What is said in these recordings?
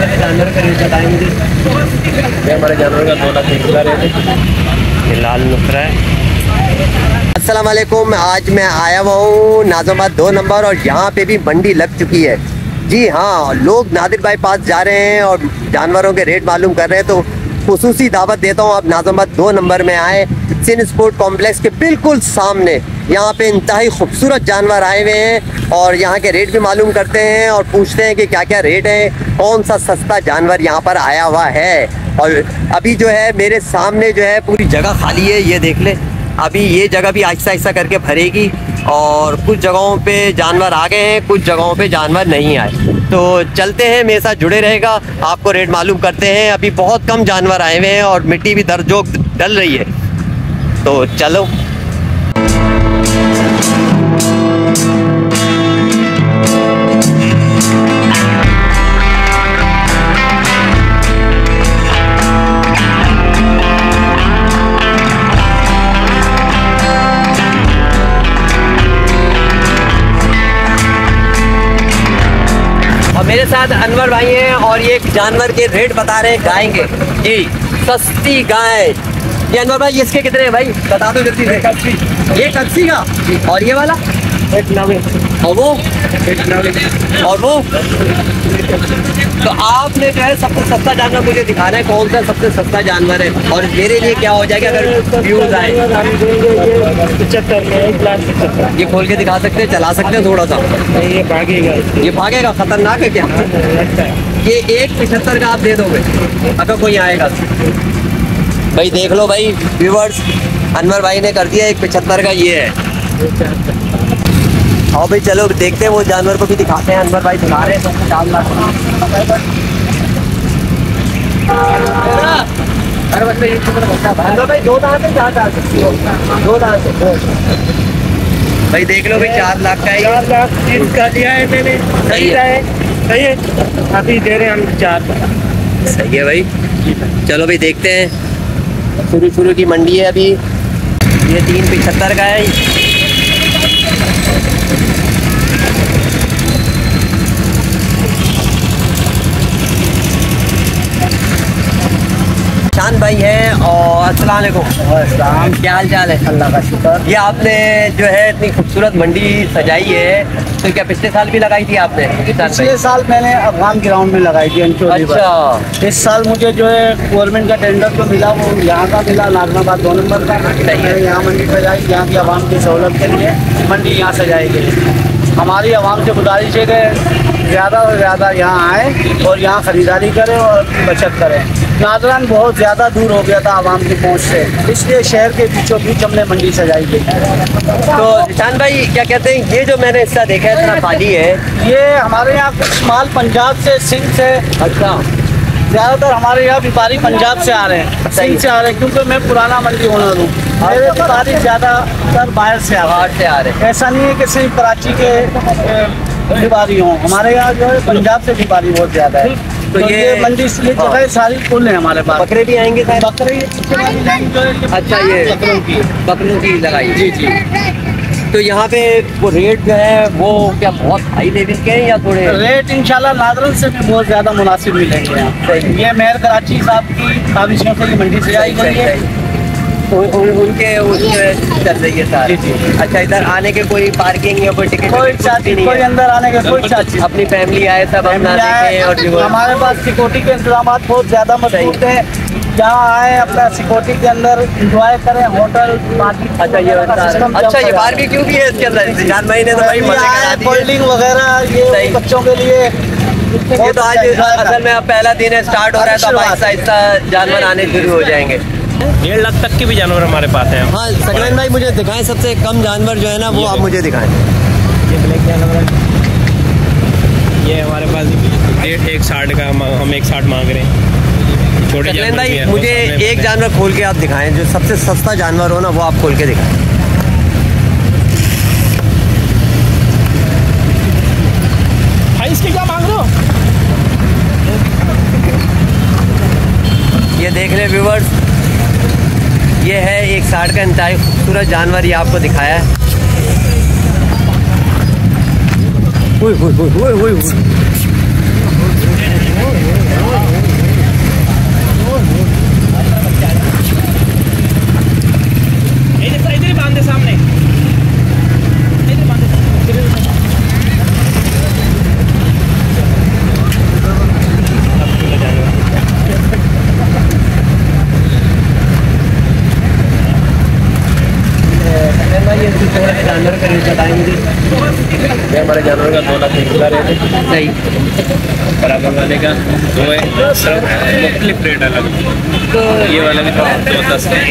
हमारे जानवर का रेट बताएंगे। ये हमारे जानवर का 2,20,000 रेट है। ये लाल नुकरा है। अस्सलाम वालेकुम। आज मैं आया हुआ हूँ नाज़िमाबाद 2 नंबर और यहाँ पे भी मंडी लग चुकी है। जी हाँ, लोग नादिर भाई पास जा रहे हैं और जानवरों के रेट मालूम कर रहे हैं, तो खुसूसी दावत देता हूँ आप नाज़िमाबाद 2 नंबर में आए। सिन स्पोर्ट कॉम्प्लेक्स के बिल्कुल सामने यहाँ पे इंतहाई खूबसूरत जानवर आए हुए हैं और यहाँ के रेट भी मालूम करते हैं और पूछते हैं कि क्या क्या रेट है, कौन सा सस्ता जानवर यहाँ पर आया हुआ है। और अभी जो है मेरे सामने जो है पूरी जगह खाली है, ये देख ले। अभी ये जगह भी आहिस्ता आहिस्ता करके भरेगी और कुछ जगहों पे जानवर आ गए हैं, कुछ जगहों पे जानवर नहीं आए। तो चलते हैं, मेरे साथ जुड़े रहेगा, आपको रेट मालूम करते हैं। अभी बहुत कम जानवर आए हुए हैं और मिट्टी भी दरजोक डल रही है, तो चलो। मेरे साथ अनवर भाई हैं और ये एक जानवर के रेट बता रहे हैं गाय के। जी, सस्ती गाय। ये अनवर भाई इसके कितने हैं भाई, बता दो जल्दी से। 180 का। और ये वाला 190। और वो 190। और वो तो आपने जो है सबसे सस्ता जानवर मुझे दिखाना है, कौन सा सबसे सस्ता जानवर है और मेरे लिए क्या हो जाएगा अगर व्यूज आए। 75 में 1,75,000। ये खोल के दिखा सकते हैं, चला सकते हैं थोड़ा सा। ये भागेगा, ये भागेगा, खतरनाक है क्या? ये 1,75 का आप दे दोगे अगर कोई आएगा? भाई देख लो भाई व्यूवर्स, अनवर भाई ने कर दिया 1,75 का। ये है। आओ भाई चलो देखते हैं, वो जानवर को भी दिखाते हैं। अनवर भाई दिखा रहे हैं सबसे 4 लाख। अनवर भाई 2 दांत है, 4 दांत? 2 दांत है। भाई देख लो भाई 4 लाख का है। 4 लाख 30 का दिया है मैंने। सही है, सही है। अभी दे रहे हैं हम 4। सही है भाई। चलो भाई देखते हैं, शुरू की मंडी है अभी। ये 3,75 का है। शान भाई हैं और अस्सलाम वालेकुम। क्या हाल चाल है? अल्लाह का शुक्र। ये आपने जो है इतनी खूबसूरत मंडी सजाई है, तो क्या पिछले साल भी लगाई थी आपने? पिछले साल मैंने अफगान ग्राउंड में लगाई थी। अच्छा। इस साल मुझे जो है गवर्नमेंट का टेंडर जो मिला वो यहाँ का मिला, नाज़िमाबाद 2 नंबर का। यहाँ मंडी सजाई, यहाँ की आवाम की सहूलत के लिए मंडी यहाँ सजाई गई। हमारी आवाम से गुजारिश है कि ज़्यादा से ज़्यादा यहाँ आए और यहाँ ख़रीदारी करें और बचत करें। नादरान बहुत ज़्यादा दूर हो गया था आवाम की पहुँच से, इसलिए शहर के बीचों बीच हमने मंडी सजाई गई। तो शान भाई क्या कहते हैं, ये जो मैंने हिस्सा देखा है इतना खाली है, ये हमारे यहाँ कुछ माल पंजाब से, सिंध से। अच्छा। ज़्यादातर हमारे यहाँ व्यापारी पंजाब से आ रहे हैं, सिंध से आ रहे हैं, क्योंकि मैं पुराना मंडी ओनर हूँ। मेरे व्यापारी ज़्यादातर बाहर से आ रहे हैं। ऐसा नहीं है कि सिर्फ कराची के व्यापारी हों, हमारे यहाँ जो है पंजाब से व्यापारी बहुत ज़्यादा है। तो ये मंडी इसलिए जो है सारी फुल है हमारे पास। बकरे भी आएंगे सर? बकरे अच्छा, ये बकरों की लगाई। जी जी। तो यहाँ पे वो रेट जो है वो क्या बहुत हाई लेवल के हैं या थोड़े? रेट इंशाल्लाह नादरन से भी बहुत ज़्यादा मुनासिब मिलेंगे यहाँ। ये मेहर कराची साहब की काबिशों से मंडी सजाई गई है। उनके उसमें चल रही है सर। जी जी। अच्छा, इधर आने के कोई पार्किंग या कोई टिकट? कोई चार्ज नहीं, कोई अंदर आने का कोई चार्ज। अपनी फैमिली आए सब अपना देखें। और हमारे पास सिक्योरिटी के इंतजाम बहुत ज़्यादा मजबूत हैं। जहाँ आए अपना सिक्योरिटी के अंदर इंजॉय करें, होटल पार्टी। अच्छा, ये बारबेक्यू भी है इसके अंदर? जान भाई ने तो भाई कोल्ड ड्रिंक वगैरह ये बच्चों के लिए। ये तो आज असल में अब पहला दिन है, स्टार्ट हो रहा है, तो आहिस्ता आहिस्ता जानवर आने शुरू हो जाएंगे। 1.5 लाख तक के भी जानवर हमारे पास हैं। हाँ सकलैन भाई, मुझे दिखाएं सबसे कम जानवर जो है ना वो आप मुझे दिखाएं। ये ब्लैक जानवर, ये हमारे पास रेट 160 का, हम 160 मांग रहे हैं। सकलैन भाई मुझे एक जानवर खोल के आप दिखाएं, जो सबसे सस्ता जानवर हो ना वो आप खोल के दिखाएं। भाई इसके क्या मांग रहे हो? ये देख ले व्यूवर्स, ये है 160 का इंतहाई खूबसूरत जानवर, ये आपको दिखाया है। सामने जानवर का रेट बताएं मुझे। हमारे जानवर का 2 लाख का रेट है। सही। बराबर वाले का 2 है, सब मुख्तलिफ रेट अलग। तो ये वाला भी 210 है।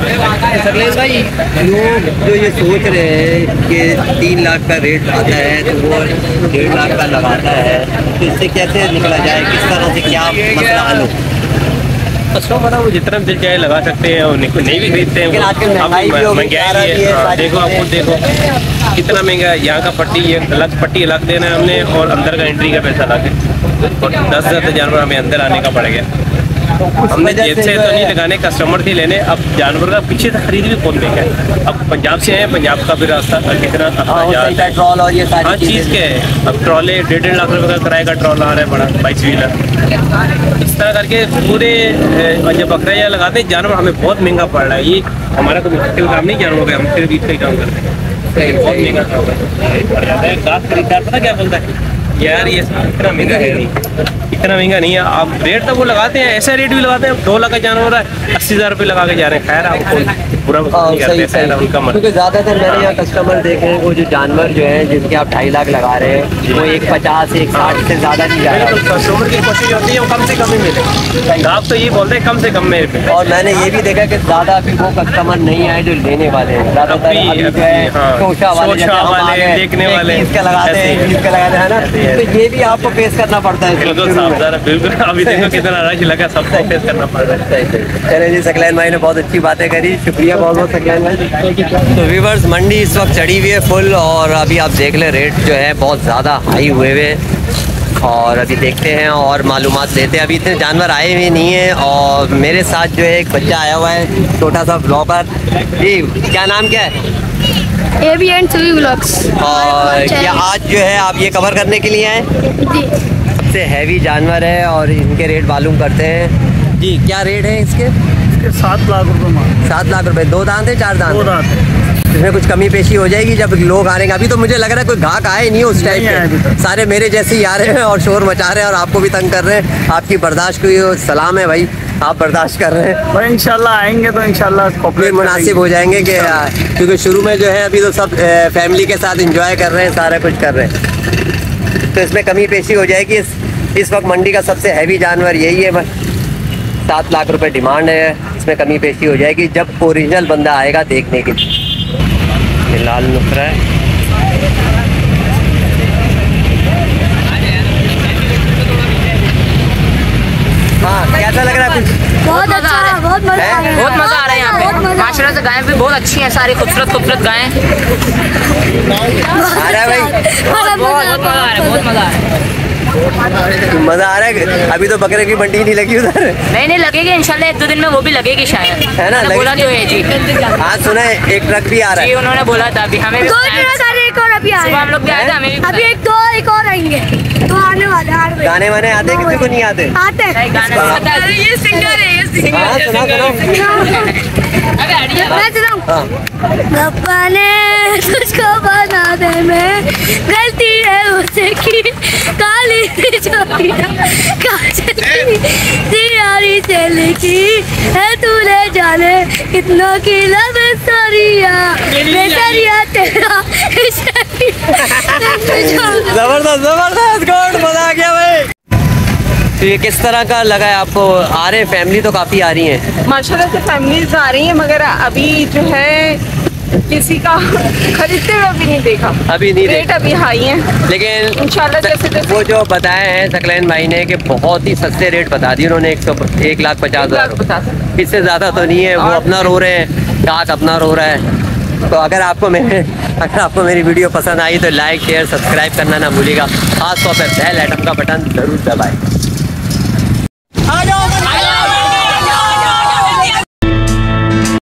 सकलेश भाई, लोग जो ये सोच रहे हैं कि 3 लाख का रेट आता है तो वो 1.5 लाख का लगाता है, तो इससे कैसे निकला जाए, किस तरह से क्या मसला हल हो? कस्टमर वो जितना दिल चाहे लगा सकते हैं और नहीं भी खरीदते हैं। लेकिन आजकल महंगाई भी हो गई, महंगाई है। हाँ, देखो आप खुद देखो कितना महंगा है। यहाँ का पट्टी अलग देना है हमने और अंदर का एंट्री का पैसा अलग है और 10,000 जानवर हमें अंदर आने का पड़ गया। हमने जेब से तो नहीं लगाने, कस्टमर थी लेने। अब जानवर का पीछे से खरीद भी कौन देगा। अब पंजाब से है, पंजाब का भी रास्ता कितना पेट्रोल और ये हर चीज़ के है। अब ट्रॉले 1.5 लाख रुपए का किराए का ट्रॉला आ रहा है बड़ा 22 व्हीलर। इस तरह करके पूरे जब बकरा या लगाते हैं जानवर हमें बहुत महंगा पड़ रहा है। ये हमारा तो मुश्किल काम नहीं जानवरों का, हम सिर्फ इसका ही काम करते हैं। बहुत महंगा काम पड़ जाता है। गाछ खरीदार पता क्या बोलता है, यार ये इतना महंगा है नहीं, इतना महंगा नहीं है। आप रेट तो वो लगाते हैं, ऐसा रेट भी लगाते हैं। 2 लाख का जानवर है 80,000 रुपये लगा के जा रहे हैं। खैर आपको पूरा नहीं करते, खैर उनका मन। क्योंकि ज़्यादातर मैंने यहाँ कस्टमर देखे हैं वो जो जानवर जो है जिसके आप 2.5 लाख लगा रहे हैं वो 150 160 से ज़्यादा नहीं जा रहा है। कस्टमर की कोशिश होती है वो कम से कम ही मिले। आप तो ये बोलते हैं कम से कम में मिले। और मैंने ये भी देखा कि ज़्यादा अभी वो कस्टमर नहीं आए जो लेने वाले हैं। ज़्यादातर अभी जो है सोचा वाले देखने वाले इसका लगाते हैं, इसका लगाते हैं ना, तो ये भी आपको फेस करना पड़ता है। बिल्कुल सावधान, बिल्कुल। अभी देखो कितना रश लगा, सबको फेस करना पड़ रहा है। चले जी, सकलैन भाई ने बहुत अच्छी बातें करी, शुक्रिया बहुत बहुत सकलैन भाई। तो व्यूअर्स, मंडी इस वक्त चढ़ी हुई है फुल और अभी आप देख लें रेट जो है बहुत ज़्यादा हाई हुए हुए हैं और अभी देखते हैं और मालूमात लेते हैं। अभी इतने जानवर आए हुए नहीं हैं और मेरे साथ जो है एक बच्चा आया हुआ है, छोटा सा ब्लॉगर। जी, क्या नाम क्या है? AB and Suvi Vlogs। और क्या आज जो है आप ये कवर करने के लिए आए? जी। सबसे हैवी जानवर है और इनके रेट मालूम करते हैं। जी, क्या रेट है इसके? 7 लाख रुपए मांग। 7 लाख रुपए। 2 दांत है 4 दांत? 2 दांत है। इसमें कुछ कमी पेशी हो जाएगी जब लोग आ रहे हैं। अभी तो मुझे लग रहा है कोई ग्राहक आए नहीं उस टाइम पे, सारे मेरे जैसे ही आ रहे हैं और शोर मचा रहे हैं और आपको भी तंग कर रहे हैं। आपकी बर्दाश्त को सलाम है भाई, आप बर्दाश्त कर रहे हैं। भाई इंशाल्लाह आएंगे तो इंशाल्लाह फिर मुनासिब हो जाएंगे कि क्योंकि शुरू में जो है अभी तो सब फैमिली के साथ एंजॉय कर रहे हैं, सारा कुछ कर रहे हैं, तो इसमें कमी पेशी हो जाएगी। इस वक्त मंडी का सबसे हैवी जानवर यही है। 7 लाख रुपए डिमांड है, इसमें कमी पेशी हो जाएगी जब ओरिजिनल बंदा आएगा देखने के लिए। लाल नुकरा है। हाँ, कैसा लग रहा है? कुछ बहुत अच्छा, बहुत मजा आ रहा है। बहुत मजा आ रहा है यहाँ पे। माशाल्लाह से गायें भी बहुत अच्छी हैं, सारी खूबसूरत गायें। आ रहा है भाई, बहुत मजा आ रहा है, बहुत मजा आ रहा है। मजा आ रहा है। अभी तो बकरे की मंडी नहीं लगी उधर? नहीं लगेगी इंशाल्लाह, 1-2 दिन में वो भी लगेगी शायद, है ना? बोला जो है जी। हाँ सुना है, एक ट्रक भी आ रहा जी है। उन्होंने बोला था, अभी हमें भी एक और अभी आए, हम लोग भी आए थे, हमें भी अभी एक और आएंगे तो आने वाले 8 बजे। गाने वाने आते हैं, किसी को नहीं आते? आते हैं। गाना ये सिंगर है, ये सिंगर। हाँ सुना मैं सुनाऊं? रब्बा ने तुझको बनाने में गलती है उसे की, काली सी चोटियां काजल की सियारी से लिखी है, तूने जाने कितनों की लब सरिया बेसरिया तेरा। जबरदस्त जबरदस्त, गुड, मजा आ गया भाई। तो ये किस तरह का लगा है आपको? आ रहे फैमिली तो काफी आ रही है माशाल्लाह से, फैमिलीज आ रही हैं, मगर अभी जो है किसी का खरीदते हुए अभी नहीं देखा। अभी नहीं रेट अभी हाई हैं, लेकिन इंशाल्लाह जैसे वो जो बताए हैं सकलैन भाई ने कि बहुत ही सस्ते रेट बता दिए उन्होंने। 1,50,000। इससे ज्यादा तो नहीं है। वो अपना रो रहे हैं, ग्राहक अपना रो रहा है। तो अगर आपको मेरी वीडियो पसंद आई तो लाइक शेयर सब्सक्राइब करना ना भूलिएगा। खासतौर पर बेल आइटम का बटन जरूर दबाएं।